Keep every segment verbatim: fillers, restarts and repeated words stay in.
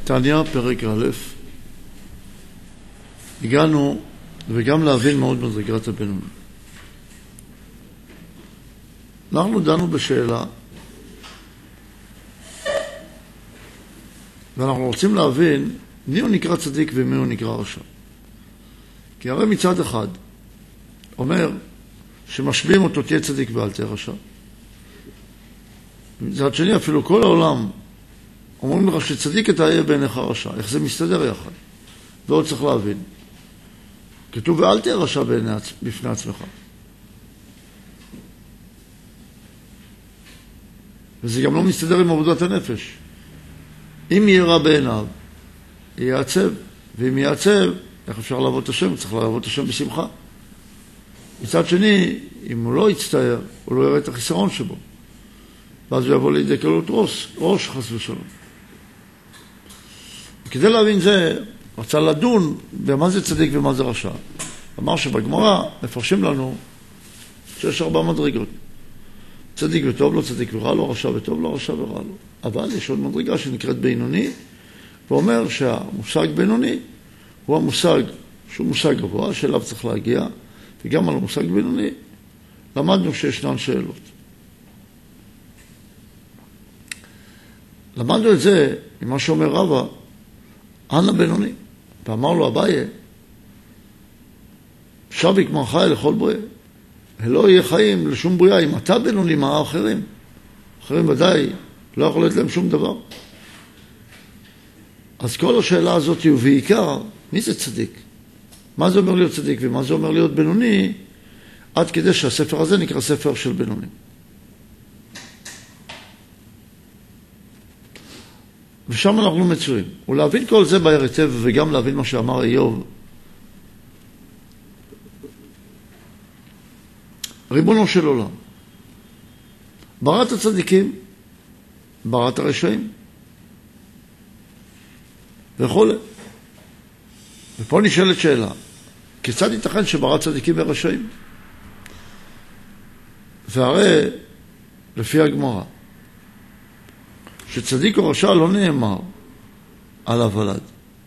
תניא פרק א', הגענו, וגם להבין מאוד מדרגת הבינוני. אנחנו דנו בשאלה, ואנחנו רוצים להבין מי הוא נקרא צדיק ומי הוא נקרא רשע. כי הרי מצד אחד אומר שמשביעים אותו תהיה צדיק ואל תהיה רשע. מצד שני אפילו כל העולם אומרים לך שצדיק אתה יהיה בעיניך רשע. איך זה מסתדר יחד? ועוד צריך להבין. כתוב ואל תהיה רשע בפני עצמך. וזה גם לא מסתדר עם עבודת הנפש. אם יהיה רע בעיניו, יהיה עצב. ואם יהיה עצב, איך אפשר לעבוד את השם? צריך לעבוד את השם בשמחה. מצד שני, אם הוא לא יצטער, הוא לא יראה את החיסרון שבו. ואז הוא יבוא לידי קלות ראש, ראש חס ושלום. כדי להבין זה, רצה לדון במה זה צדיק ומה זה רשע. אמר שבגמרא מפרשים לנו שיש ארבע מדרגות. צדיק וטוב לו, צדיק ורע לו, רשע וטוב לו, רשע ורע לו. אבל יש עוד מדרגה שנקראת בינוני, ואומר שהמושג בינוני הוא המושג שהוא מושג גבוה, שאליו צריך להגיע, וגם על המושג בינוני למדנו שישנן שאלות. למדנו את זה עם מה שאומר רבא, אנא בינוני, ואמר לו אביי, שביק מרחי לכל בריאה, לא יהיה חיים לשום בריאה, אם אתה בינוני מה האחרים? אחרים ודאי לא יכול להיות להם שום דבר. אז כל השאלה הזאת היא ובעיקר, מי זה צדיק? מה זה אומר להיות צדיק ומה זה אומר להיות בינוני, עד כדי שהספר הזה נקרא ספר של בינוני. ושם אנחנו מצויים. ולהבין כל זה בהר היטב וגם להבין מה שאמר איוב. ריבונו של עולם, ברא את הצדיקים, ברא את הרשעים, וכל. ופה נשאלת שאלה, כיצד ייתכן שברא צדיקים ורשעים? והרי, לפי הגמרא, שצדיק או רשע לא נאמר על הוולד.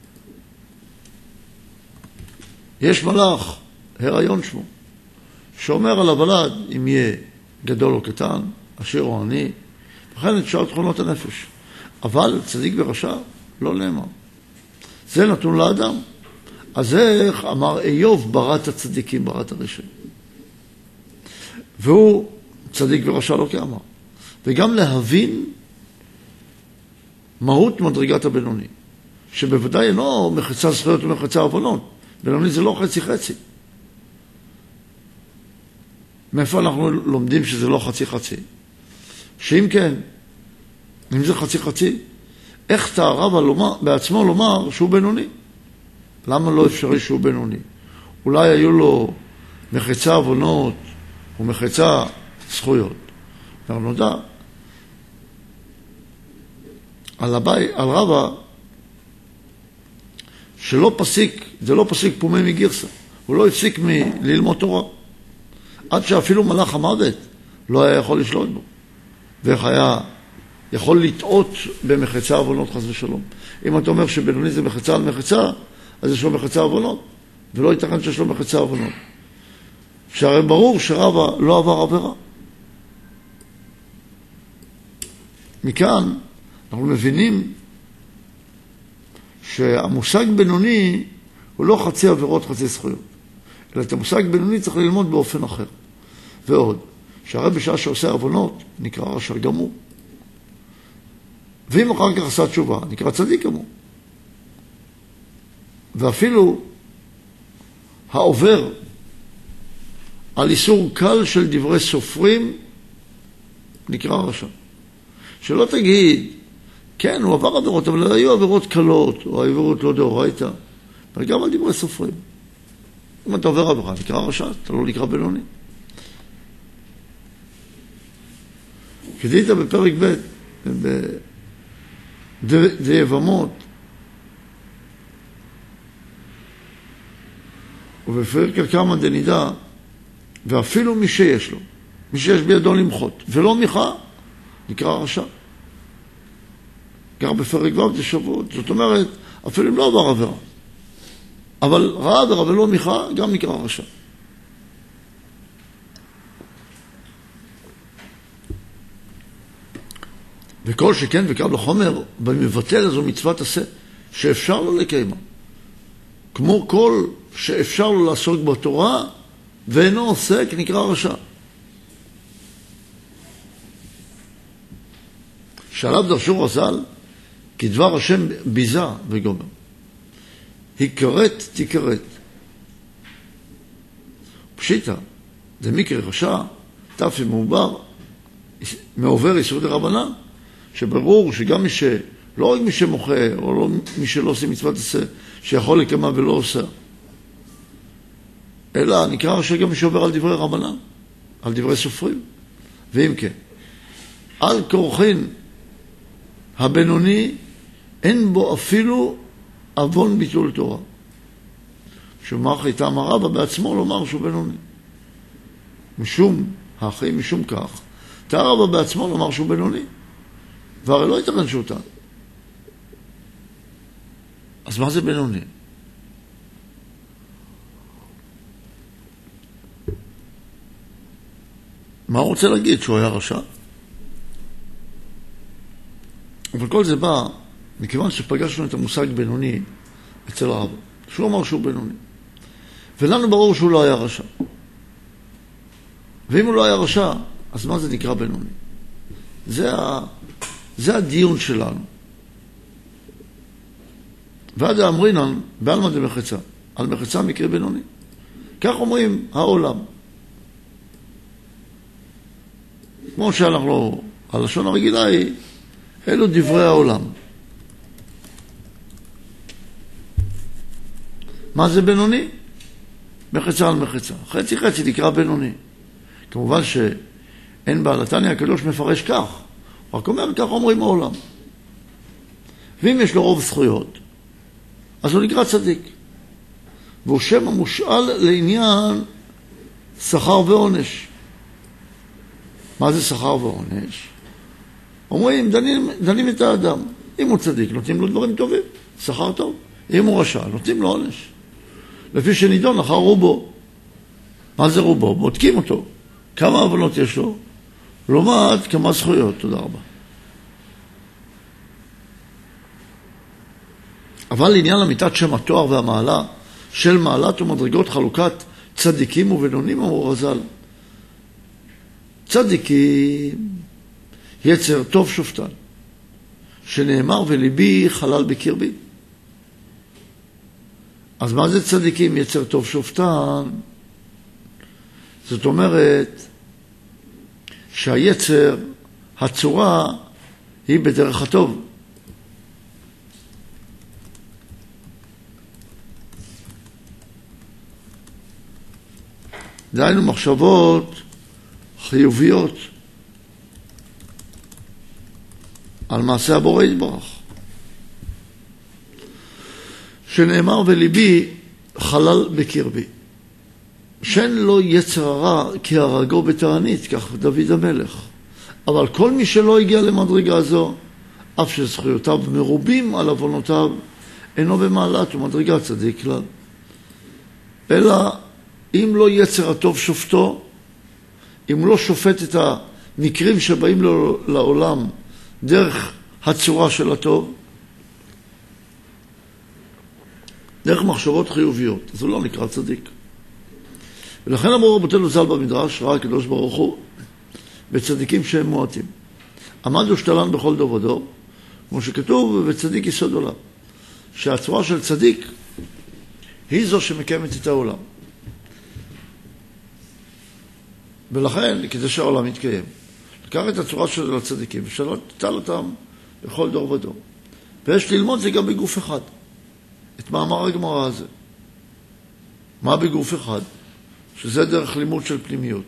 יש מלאך, הריון שמו, שאומר על הוולד אם יהיה גדול או קטן, עשיר או עני, וכן את שאר תכונות הנפש. אבל צדיק ורשע לא נאמר. זה נתון לאדם. אז איך אמר איוב ברא את הצדיקים, ברא את הרשעים. והוא צדיק ורשע לא כאמר. וגם להבין מהות מדרגת הבינוני, שבוודאי אינו מחצה זכויות ומחצה עוונות. בינוני זה לא חצי חצי. מאיפה אנחנו לומדים שזה לא חצי חצי? שאם כן, אם זה חצי חצי, איך תערב בעצמו לומר שהוא בינוני? למה לא אפשרי שהוא בינוני? אולי היו לו מחצה עוונות ומחצה זכויות. נודע על, הבית, על רבא שלא פסיק, זה לא פסיק פומי מגירסה. הוא לא הפסיק מללמוד תורה. עד שאפילו מלאך המוות לא היה יכול לשלוט בו. ואיך היה יכול לטעות במחצה עוונות חס ושלום. אם אתה אומר שבינוני זה מחצה על מחצה, אז יש לו מחצה עוונות, ולא ייתכן שיש לו מחצה עוונות. שהרי ברור שרבא לא עבר עבירה. מכאן אנחנו מבינים שהמושג בינוני הוא לא חצי עבירות, חצי זכויות. אלא את המושג בינוני צריך ללמוד באופן אחר. ועוד, שהרי בשעה שעושה עוונות נקרא רשע גמור. ואם אחר כך עשה תשובה, נקרא צדיק גמור. ואפילו העובר על איסור קל של דברי סופרים נקרא רשע. שלא תגיד, כן, הוא עבר עבירות, אבל היו עבירות קלות, או עבירות לא דאורייתא, וגם על דברי סופרים. אם אתה עובר עבירה, נקרא רשע, אתה לא נקרא בינוני. כדאית בפרק ב' בדי יבמות, ובפרק על כמה דנידה, ואפילו מי שיש לו, מי שיש בידו למחות, ולא מיכה, נקרא רשע. גר בפרק ו' לשבועות. זאת אומרת, אפילו אם לא עבר עבירה. אבל רעה עבירה ולא מיכה, גם נקרא רשע. וכל שכן וקרב לחומר, במבטל זו מצוות עשה, שאפשר לו לקיימה. כמו כל שאפשר לו לעסוק בתורה, ואינו עוסק, נקרא רשע. שעליו דרשו רז"ל, כי דבר השם ביזה וגומר. הכרת תכרת. פשיטה, זה מקרה רשע, תפי מעובר, מעובר איסור דרבנן, שברור שגם מי ש... לא רק מי שמוחה, או לא מי שלא עושה מצוות עשה, שיכול לקיימה ולא עושה. אלא נקרא רשע גם מי שעובר על דברי רבנן, על דברי סופרים. ואם כן, על כורחין הבינוני, אין בו אפילו אבון ביטול תורה. שאומר חייתה מרבה בעצמו לומר שהוא בינוני. משום, האחי משום כך, תרבה בעצמו לומר שהוא בינוני. והרי לא ייתכן שאותה. אז מה זה בינוני? מה הוא רוצה להגיד? שהוא היה רשע? אבל כל זה בא מכיוון שפגשנו את המושג בינוני אצל הרב. שהוא אמר שהוא בינוני. ולנו ברור שהוא לא היה רשע. ואם הוא לא היה רשע, אז מה זה נקרא בינוני? זה, ה... זה הדיון שלנו. ועד האמרינן, בעלמא דמחצה, על מחצה מקרה בינוני. כך אומרים העולם. כמו שאנחנו, הלשון הרגילה היא, אלו דברי העולם. מה זה בינוני? מחצה על מחצה. חצי חצי תקרא בינוני. כמובן שאין בעל התניא הקדוש מפרש כך. רק אומר, כך אומרים העולם. ואם יש לו רוב זכויות, אז הוא נקרא צדיק. והוא שם המושאל לעניין שכר ועונש. מה זה שכר ועונש? אומרים, דנים, דנים את האדם. אם הוא צדיק, נותנים לו דברים טובים, שכר טוב. אם הוא רשע, נותנים לו עונש. לפי שנידון אחר רובו. מה זה רובו? בודקים אותו. כמה עוונות יש לו? לעומת כמה זכויות. תודה רבה. אבל לעניין אמיתת שם התואר והמעלה של מעלת ומדרגות חלוקת צדיקים ובינונים, אמרו רז"ל. צדיקים, יצר טוב שופטן, שנאמר וליבי חלל בקרבי. אז מה זה צדיקים, יצר טוב שופטן? זאת אומרת שהיצר, הצורה, היא בדרך הטוב. דהיינו מחשבות חיוביות על מעשה הבורא יתברך. שנאמר וליבי חלל בקרבי. שאין לו יצר הרע כי הרגו בתענית, כך דוד המלך. אבל כל מי שלא הגיע למדרגה זו, אף שזכויותיו מרובים על עוונותיו, אינו במעלת ומדרגה צדיק כלל. אלא אם לא יצר הטוב שופטו, אם הוא לא שופט את המקרים שבאים לעולם דרך הצורה של הטוב, דרך מחשבות חיוביות, אז הוא לא נקרא צדיק. ולכן אמרו רבותינו ז"ל במדרש, ראה הקדוש ברוך הוא בצדיקים שהם מועטים. עמד ושתלן בכל דור ודור, כמו שכתוב בצדיק יסוד עולם, שהצורה של צדיק היא זו שמקיימת את העולם. ולכן, כדי שהעולם יתקיים, לקח את הצורה של הצדיקים ושתל אותם בכל דור ודור. ויש ללמוד זה גם בגוף אחד, את מאמר הגמרא הזה. מה בגוף אחד? שזה דרך לימוד של פנימיות.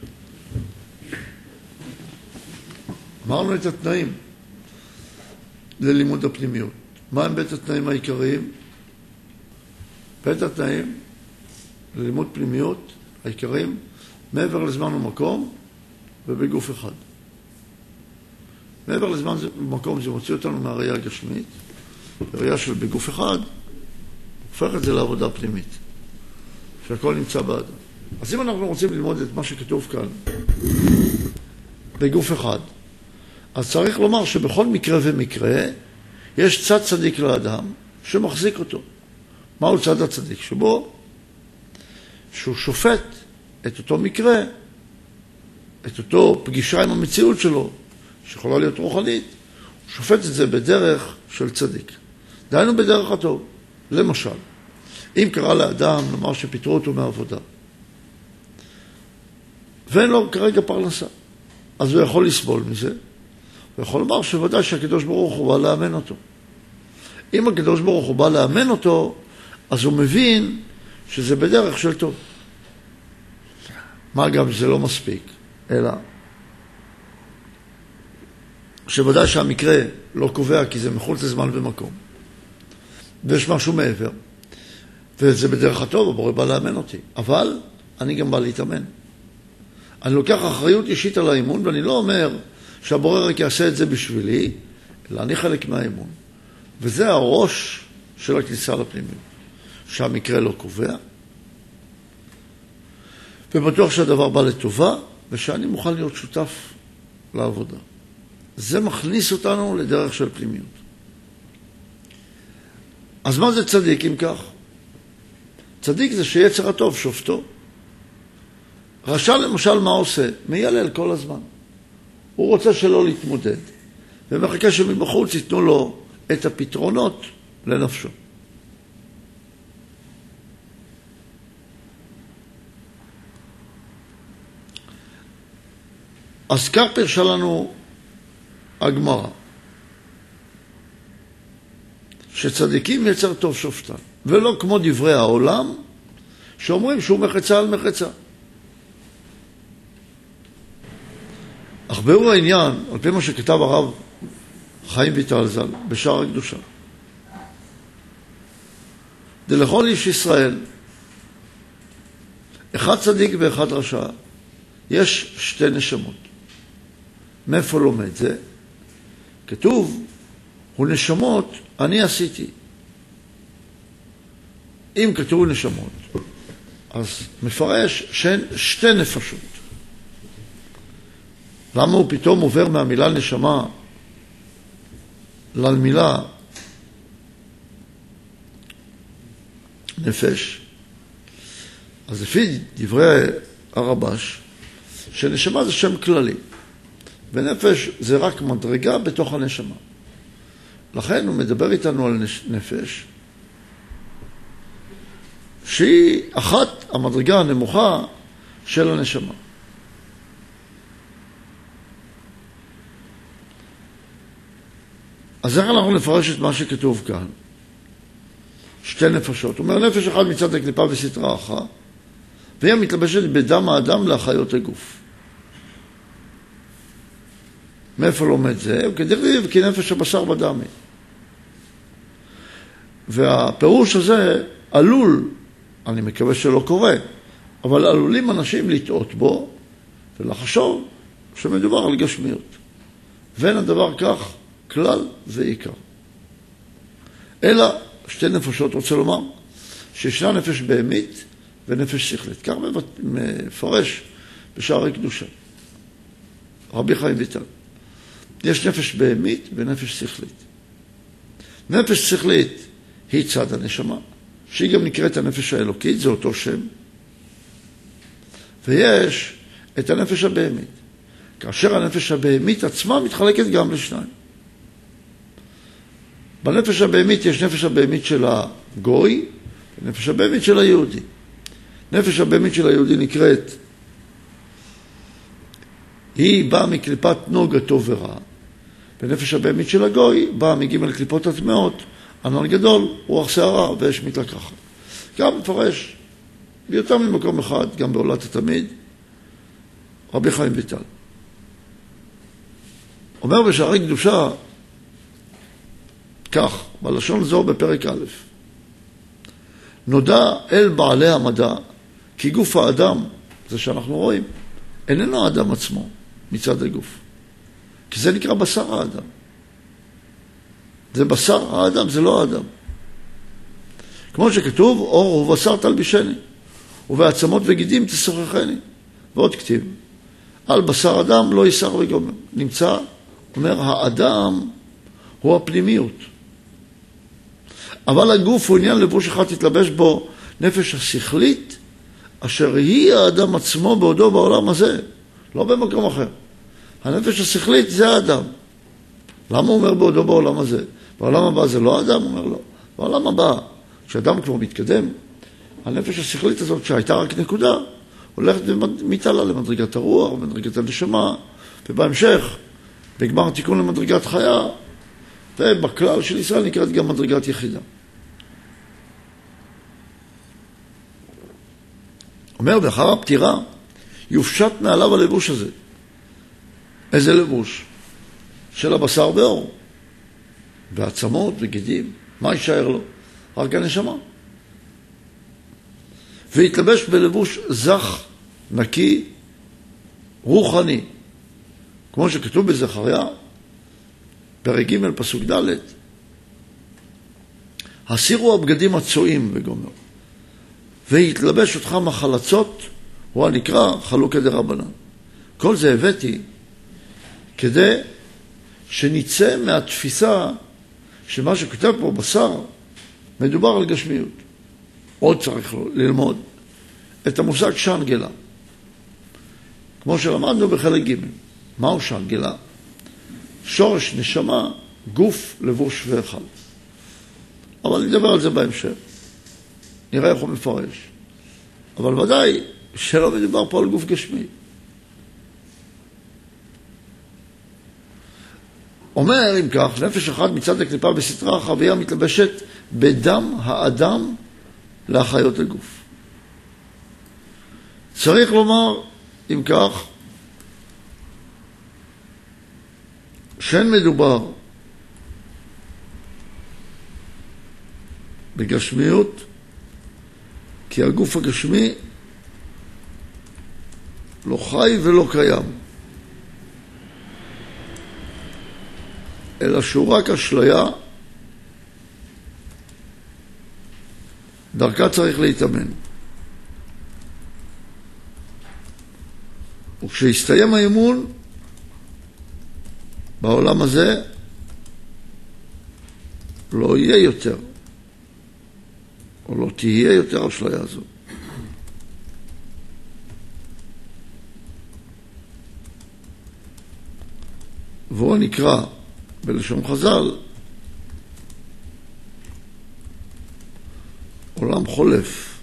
אמרנו את התנאים ללימוד הפנימיות. מה הם בית התנאים העיקריים? בית התנאים ללימוד פנימיות העיקריים מעבר לזמן ומקום ובגוף אחד. מעבר לזמן במקום זה מוציא אותנו מהראייה הגשמית, בראייה של בגוף אחד, הופך את זה לעבודה פנימית, שהכל נמצא באדם. אז אם אנחנו רוצים ללמוד את מה שכתוב כאן, בגוף אחד, אז צריך לומר שבכל מקרה ומקרה, יש צד צדיק לאדם שמחזיק אותו. מהו צד הצדיק? שבו, שהוא שופט את אותו מקרה, את אותו פגישה עם המציאות שלו, שיכולה להיות רוחנית, הוא שופט את זה בדרך של צדיק. דהיינו בדרך הטוב. למשל, אם קרא לאדם, נאמר שפיטרו אותו מעבודה, ואין לו כרגע פרנסה, אז הוא יכול לסבול מזה, הוא יכול לומר שוודאי שהקדוש ברוך הוא בא לאמן אותו. אם הקדוש ברוך הוא בא לאמן אותו, אז הוא מבין שזה בדרך של טוב. מה גם שזה לא מספיק, אלא שוודאי שהמקרה לא קובע כי זה מחוץ לזמן ומקום. ויש משהו מעבר. וזה בדרך הטוב, הבורא בא לאמן אותי. אבל אני גם בא להתאמן. אני לוקח אחריות אישית על האימון, ואני לא אומר שהבורא רק יעשה את זה בשבילי, אלא אני חלק מהאימון. וזה הראש של הכניסה לפנימיות. שהמקרה לא קובע, ובטוח שהדבר בא לטובה, ושאני מוכן להיות שותף לעבודה. זה מכניס אותנו לדרך של פנימיות. אז מה זה צדיק אם כך? צדיק זה שיצר הטוב שופטו. רשע למשל מה עושה? מיילל כל הזמן. הוא רוצה שלא להתמודד, ומחכה שמבחוץ ייתנו לו את הפתרונות לנפשו. אז כך פרשה לנו הגמרא, שצדיקים יצר טוב שופטן, ולא כמו דברי העולם, שאומרים שהוא מחצה על מחצה. אך באור העניין, על פי מה שכתב הרב חיים ויטל ז"ל, בשער הקדושה, דלכל איש ישראל, אחד צדיק ואחד רשע, יש שתי נשמות. מאיפה לומד זה? כתוב, הוא נשמות, אני עשיתי. אם כתוב נשמות, אז מפרש שהן שתי נפשות. למה הוא פתאום עובר מהמילה נשמה למילה נפש? אז לפי דברי הרבש, שנשמה זה שם כללי, ונפש זה רק מדרגה בתוך הנשמה. לכן הוא מדבר איתנו על נפש, שהיא אחת המדרגה הנמוכה של הנשמה. אז איך אנחנו נפרש את מה שכתוב כאן? שתי נפשות. הוא אומר, נפש אחד מצד הקליפה וסתרה אחת, והיא מתלבשת בדם האדם להחיות הגוף. מאיפה לומד זה? כדכתיב, כי נפש הבשר בדמי. והפירוש הזה עלול, אני מקווה שלא קורה, אבל עלולים אנשים לטעות בו ולחשוב שמדובר על גשמיות. ואין הדבר כך כלל ועיקר. אלא שתי נפשות, רוצה לומר, שישנה נפש בהמית ונפש שכלית. כך מפרש בשער הקדושה רבי חיים ויטל. יש נפש בהמית ונפש שכלית. נפש שכלית היא צד הנשמה, שהיא גם נקראת הנפש האלוקית, זה אותו שם. ויש את הנפש הבהמית, כאשר הנפש הבהמית עצמה מתחלקת גם לשניים. בנפש הבהמית יש נפש הבהמית של הגוי ונפש הבהמית של היהודי. נפש הבהמית של היהודי נקראת, היא באה מקליפת נוגה טוב ורע, ונפש הבהמית של הגוי באה מגימל קליפות הטמעות, ענן גדול, רוח שערה ואש מתלקחת. גם מפרש ביותר ממקום אחד, גם בעולת התמיד, רבי חיים ויטל. אומר בשערי קדושה כך, בלשון זו בפרק א', נודע אל בעלי המדע כי גוף האדם, זה שאנחנו רואים, איננו האדם עצמו מצד הגוף, כי זה נקרא בשר האדם. זה בשר האדם, זה לא האדם. כמו שכתוב, אור ובשר תלבישני, ובעצמות וגידים תשוחחני. ועוד כתיב, על בשר אדם לא יסר וגומר. נמצא, אומר, האדם הוא הפנימיות. אבל הגוף הוא עניין לבוש אחד, תתלבש בו נפש השכלית, אשר היא האדם עצמו בעודו בעולם הזה, לא במקום אחר. הנפש השכלית זה האדם. למה הוא אומר בעודו בעולם הזה? בעולם הבא זה לא האדם, הוא אומר לא. בעולם הבא, כשאדם כבר מתקדם, הנפש השכלית הזאת שהייתה רק נקודה, הולכת ומתעלה למדרגת הרוח, למדרגת הנשמה, ובהמשך, בגמר התיקון למדרגת חיה, ובכלל של ישראל נקראת גם מדרגת יחידה. אומר, ואחר הפטירה, יופשט מעליו הלבוש הזה. איזה לבוש? של הבשר ואור. ועצמות וגידים. מה יישאר לו? רק הנשמה. והתלבש בלבוש זך, נקי, רוחני. כמו שכתוב בזכריה, פרק ג' פסוק ד', הסירו הבגדים הצועים וגומר, והתלבש אותך מחלצות, הוא הנקרא חלוקה דרבנן. כל זה הבאתי כדי שניצא מהתפיסה שמה שכתב פה בשר מדובר על גשמיות. עוד צריך ללמוד את המושג שען-גלה. כמו שלמדנו בחלק ג'. מהו שען-גלה? שורש נשמה, גוף, לבוש ואכל. אבל נדבר על זה בהמשך. נראה איך הוא מפרש. אבל ודאי שלא מדובר פה על גוף גשמי. אומר, אם כך, נפש אחד מצד הקליפה בסתרה החביה מתלבשת בדם האדם להחיות הגוף. צריך לומר, אם כך, שאין מדובר בגשמיות, כי הגוף הגשמי לא חי ולא קיים, אלא שהוא רק אשליה, דרכה צריך להתאמן. וכשיסתיים האימון בעולם הזה, לא יהיה יותר, או לא תהיה יותר אשליה הזו. והוא נקרא בלשון חז"ל עולם חולף,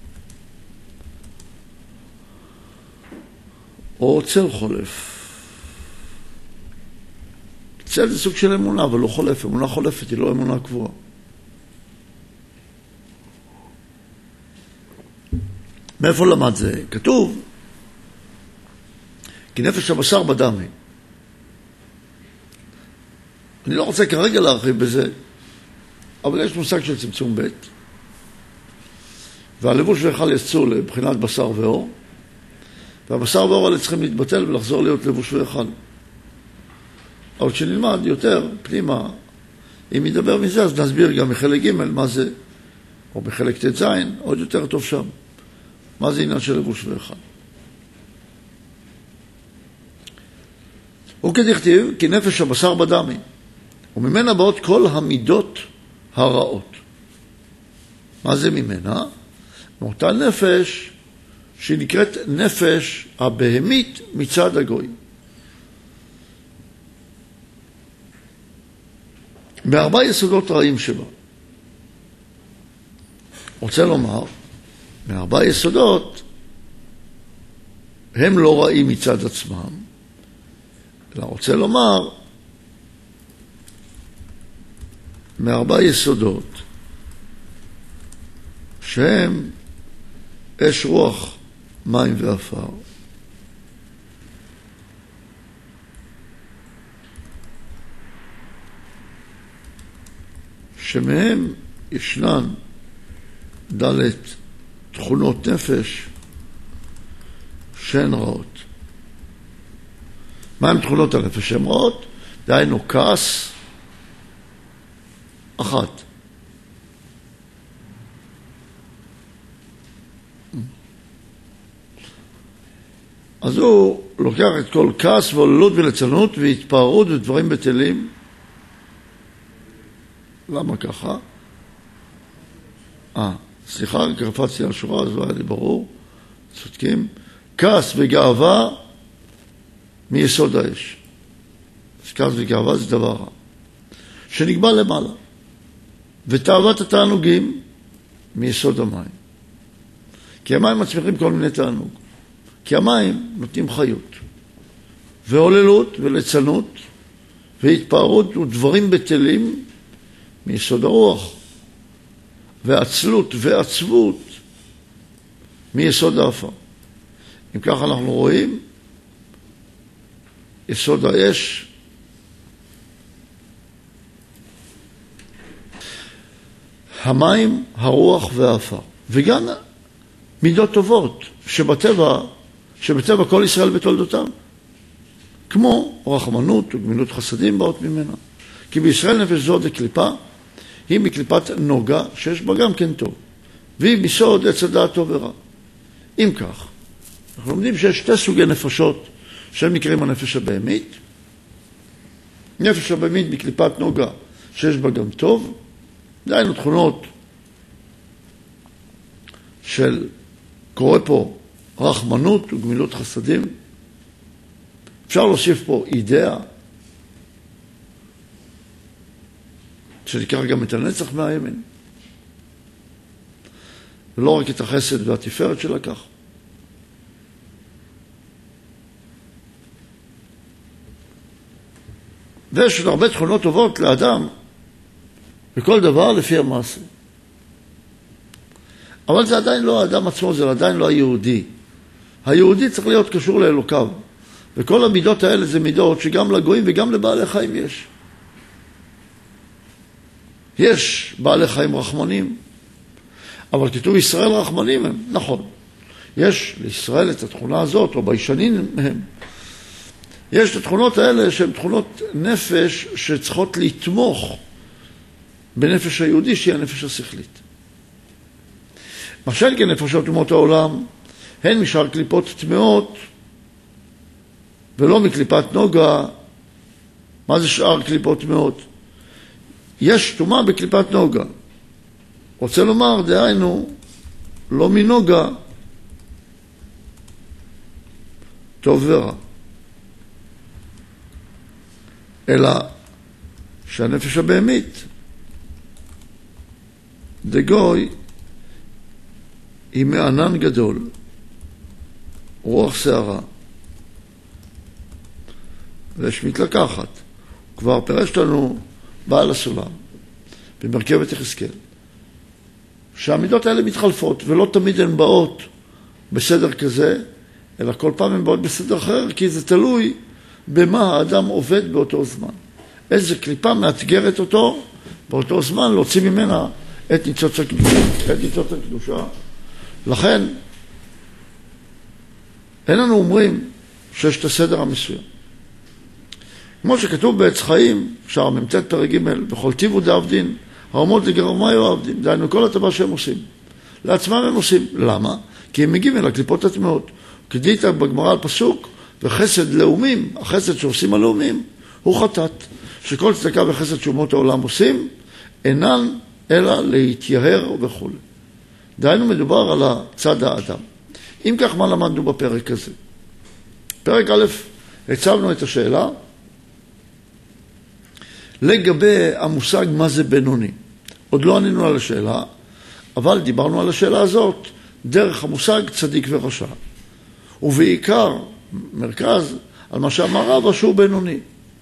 או צל חולף. צל זה סוג של אמונה, אבל לא חולף. אמונה חולפת היא לא אמונה קבועה. מאיפה למד זה? כתוב כי נפש הבשר בדם היא. אני לא רוצה כרגע להרחיב בזה, אבל יש מושג של צמצום ב', והלבוש ואכל יצאו לבחינת בשר ואור, והבשר ואור האלה צריכים להתבטל ולחזור להיות לבוש ואכל. אבל כשנלמד יותר פנימה, אם ידבר מזה, אז נסביר גם מחלק ג' מה זה, או בחלק ט' ז', עוד יותר טוב שם. מה זה עניין של לבוש ואכל? וכדכתיב, כי נפש הבשר בדם היא, וממנה באות כל המידות הרעות. מה זה ממנה? מאותה נפש שהיא נקראת נפש הבהמית מצד הגוי. בארבע יסודות רעים שבה. רוצה לומר, מארבע יסודות הם לא רעים מצד עצמם, אלא רוצה לומר, מארבע יסודות שהם אש רוח, מים ואפר. שמהם ישנן ד' תכונות נפש שהן רעות. מה הם תכונות הנפש? הן רעות, דהיינו כעס אחת. אז הוא לוקח את כל כעס ועוללות וליצנות והתפארות ודברים בטלים. למה ככה? אה, סליחה, קפצתי על שורה, אז לא היה לי ברור. צודקים. כעס וגאווה מיסוד האש. אז כעס וגאווה זה דבר רע. שנקבע למעלה. ותאוות התענוגים מיסוד המים. כי המים מצמיחים כל מיני תענוג. כי המים נותנים חיות. והוללות וליצנות והתפארות ודברים בטלים מיסוד הרוח. ועצלות ועצבות מיסוד האפר. אם כך אנחנו רואים, יסוד האש, המים, הרוח והאפר. וגם מידות טובות שבטבע, שבטבע כל ישראל בתולדותם. כמו רחמנות וגמילות חסדים באות ממנה. כי בישראל נפש זו דקליפה, היא מקליפת נוגה שיש בה גם כן טוב. והיא ביסוד עץ הדעת טוב ורע. אם כך, אנחנו לומדים שיש שתי סוגי נפשות שהם נקראים הנפש הבהמית. נפש הבהמית בקליפת נוגה שיש בה גם טוב. דהיינו תכונות של, קורא פה, רחמנות וגמילות חסדים. אפשר להוסיף פה אידאה, שניקח גם את הנצח מהימין. ולא רק את החסד והתפארת שלקח. ויש עוד הרבה תכונות טובות לאדם, וכל דבר לפי המעשה. אבל זה עדיין לא האדם עצמו, זה עדיין לא היהודי. היהודי צריך להיות קשור לאלוקיו. וכל המידות האלה זה מידות שגם לגויים וגם לבעלי חיים יש. יש בעלי חיים רחמנים, אבל כתוב ישראל רחמנים הם, נכון. יש לישראל את התכונה הזאת, או בישנים הם. יש את התכונות האלה שהן תכונות נפש שצריכות לתמוך בנפש היהודי שהיא הנפש השכלית. משל כנפשות אומות העולם, הן משאר קליפות טמאות, ולא מקליפת נוגה. מה זה שאר קליפות טמאות? יש טומאה בקליפת נוגה. רוצה לומר, דהיינו, לא מנוגה, טוב ורע. אלא שהנפש הבהמית, דגוי, היא מענן גדול, רוח שערה, ויש מתלקחת. כבר פירש לנו בעל הסולם, במרכבת יחזקאל, שהמידות האלה מתחלפות, ולא תמיד הן באות בסדר כזה, אלא כל פעם הן באות בסדר אחר, כי זה תלוי במה האדם עובד באותו זמן. איזה קליפה מאתגרת אותו באותו זמן להוציא ממנה את ניצוץ הקדושה. את ניצוץ הקדושה. לכן, אין לנו אומרים שיש את הסדר המסוים. כמו שכתוב בעץ חיים, שער ממתת פרק ג' בכל טיבו דעבדין, הרמות לגרמיו עבדין, דהיינו כל הטבע שהם עושים. לעצמם הם עושים. למה? כי הם מגיעים אל הקליפות הטמאות. כדאית בגמרא על פסוק, וחסד לאומים, החסד שעושים הלאומים, הוא חטאת. שכל צדקה וחסד שאומות העולם עושים, אינן אלא להתייהר וכו'. דהיינו מדובר על הצד האדם. אם כך, מה למדנו בפרק הזה? פרק א', הצבנו את השאלה, לגבי המושג מה זה בינוני. עוד לא ענינו על השאלה, אבל דיברנו על השאלה הזאת, דרך המושג צדיק ורשע. ובעיקר, מרכז, על מה שאמר רבא שהוא בינוני.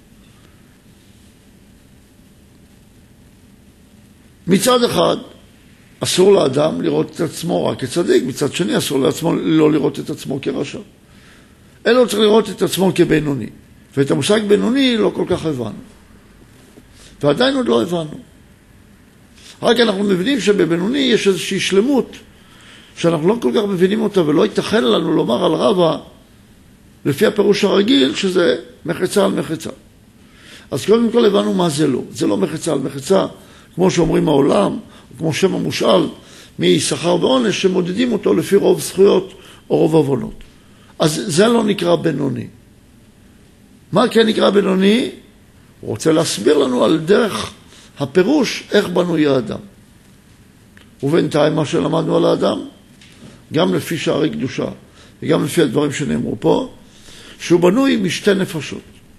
מצד אחד, אסור לאדם לראות את עצמו רק כצדיק, מצד שני אסור לעצמו לא לראות את עצמו כרשע. אלא צריך לראות את עצמו כבינוני. ואת המושג בינוני לא כל כך הבנו. ועדיין עוד לא הבנו. רק אנחנו מבינים שבבינוני יש איזושהי שלמות, שאנחנו לא כל כך מבינים אותה, ולא ייתכן לנו לומר על רבא לפי הפירוש הרגיל שזה מחצה על מחצה. אז קודם כל הבנו מה זה לא. זה לא מחצה על מחצה, כמו שאומרים העולם, כמו שם המושאל, משכר ועונש, שמודדים אותו לפי רוב זכויות או רוב עוונות. אז זה לא נקרא בינוני. מה כן נקרא בינוני? הוא רוצה להסביר לנו על דרך הפירוש איך בנוי האדם. ובינתיים מה שלמדנו על האדם, גם לפי שערי קדושה וגם לפי הדברים שנאמרו פה, שהוא בנוי משתי נפשות.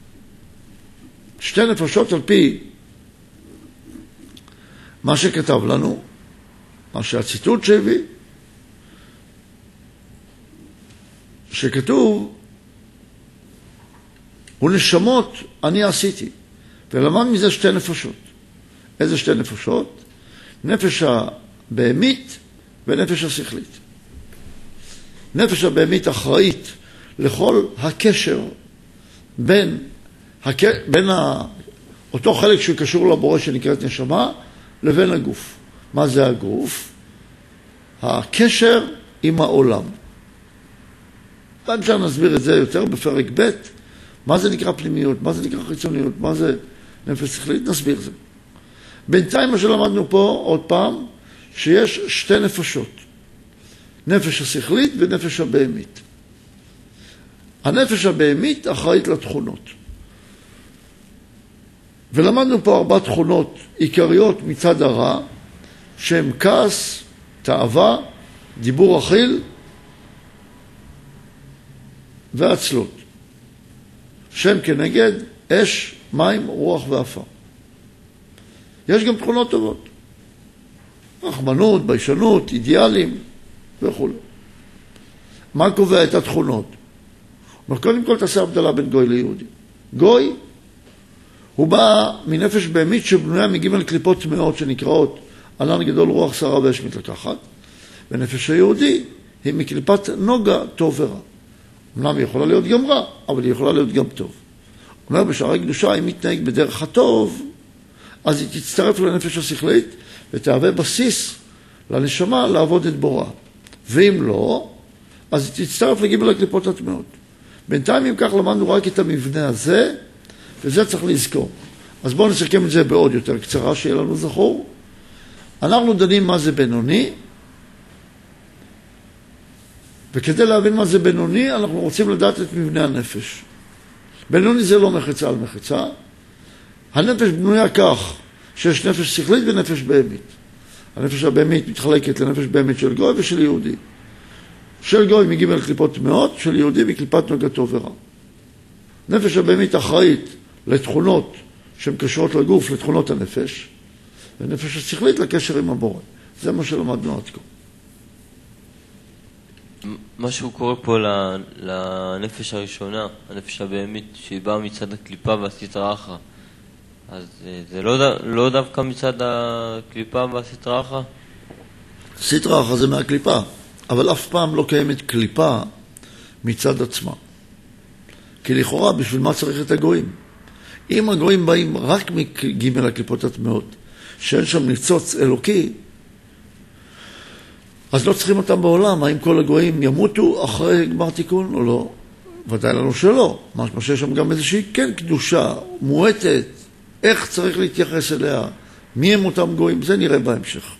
שתי נפשות על פי מה שכתב לנו, מה שהציטוט שהביא, שכתוב, ונשמות אני עשיתי, ולמד מזה שתי נפשות. איזה שתי נפשות? נפש הבהמית ונפש השכלית. נפש הבהמית אחראית לכל הקשר בין, הק... בין ה... אותו חלק שקשור לבורא שנקראת נשמה, לבין הגוף. מה זה הגוף? הקשר עם העולם. ואפשר נסביר את זה יותר בפרק ב', מה זה נקרא פנימיות, מה זה נקרא חיצוניות, מה זה נפש שכלית, נסביר זה. בינתיים מה שלמדנו פה, עוד פעם, שיש שתי נפשות. נפש השכלית ונפש הבהמית. הנפש הבהמית אחראית לתכונות. ולמדנו פה ארבע תכונות עיקריות מצד הרע, שהן כעס, תאווה, דיבור אכיל ועצלות. שם כנגד אש, מים, רוח ואפה. יש גם תכונות טובות. רחמנות, ביישנות, אידיאלים וכו'. מה קובע את התכונות? קודם כל תעשה הבדלה בין גוי ליהודי. גוי הוא בא מנפש בהמית שבנויה מגימל קליפות טמאות שנקראות ענן גדול, רוח, שרה ואש מתלקחת, ונפש היהודי היא מקליפת נוגה, טוב ורע. אמנם היא יכולה להיות גם רע, אבל היא יכולה להיות גם טוב. אומר בשערי קדושה, אם מתנהג בדרך הטוב, אז היא תצטרף לנפש השכלית ותהווה בסיס לנשמה לעבוד את בוראה. ואם לא, אז היא תצטרף לגימל הקליפות הטמאות. בינתיים אם כך למדנו רק את המבנה הזה, וזה צריך לזכור. אז בואו נסכם את זה בעוד יותר קצרה, שיהיה לנו זכור. אנחנו דנים מה זה בינוני, וכדי להבין מה זה בינוני, אנחנו רוצים לדעת את מבנה הנפש. בינוני זה לא מחצה על מחצה. הנפש בנויה כך, שיש נפש שכלית ונפש בהמית. הנפש הבהמית מתחלקת לנפש בהמית של גוי ושל יהודי. של גוי מגימל קליפות טמאות, של יהודי מקליפת נוגה טוב ורע. נפש הבהמית אחראית לתכונות שהן קשרות לגוף, לתכונות הנפש, ונפש השכלית לקשר עם הבורא. זה מה שלמדנו עד כה. משהו קורה פה לנפש הראשונה, הנפש הבהמית, שהיא באה מצד הקליפה והסטרא אחרא. אז זה לא, לא דווקא מצד הקליפה והסטרא אחרא? סטרא אחרא זה מהקליפה, אבל אף פעם לא קיימת קליפה מצד עצמה. כי לכאורה, בשביל מה צריך את הגויים? אם הגויים באים רק מגימל הקליפות הטמאות, שאין שם ניצוץ אלוקי, אז לא צריכים אותם בעולם. האם כל הגויים ימותו אחרי גמר תיקון או לא? ודאי לנו שלא. מה שיש שם גם איזושהי כן קדושה, מועטת, איך צריך להתייחס אליה, מי הם אותם גויים, זה נראה בהמשך.